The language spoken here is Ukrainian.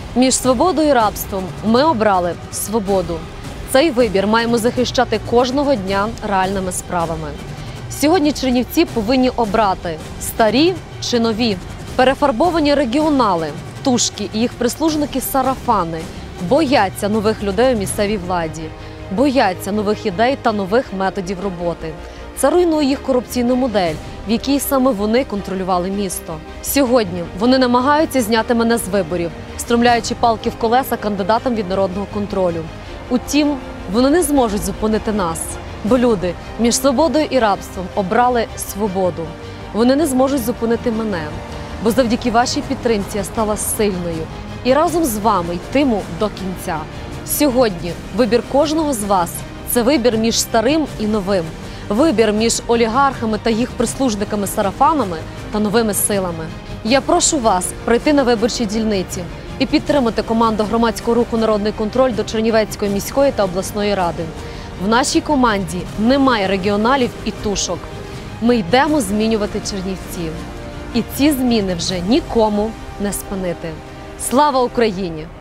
Між свободою і рабством ми обрали свободу. Цей вибір маємо захищати кожного дня реальними справами. Сьогодні чернівці повинні обрати старі чи нові, перефарбовані регіонали, тушки і їх прислужники-сарафани бояться нових людей у місцевій владі, бояться нових ідей та нових методів роботи. Це руйнує їх корупційну модель, в якій саме вони контролювали місто. Сьогодні вони намагаються зняти мене з виборів, встромляючи палки в колеса кандидатам від народного контролю. Утім, вони не зможуть зупинити нас, бо люди між свободою і рабством обрали свободу. Вони не зможуть зупинити мене, бо завдяки вашій підтримці я стала сильною і разом з вами йтиму до кінця. Сьогодні вибір кожного з вас – це вибір між старим і новим. Вибір між олігархами та їх прислужниками-сарафанами та новими силами. Я прошу вас прийти на виборчі дільниці і підтримати команду громадського руху «Народний контроль» до Чернівецької міської та обласної ради. В нашій команді немає регіоналів і тушок. Ми йдемо змінювати Чернівців. І ці зміни вже нікому не спинити. Слава Україні!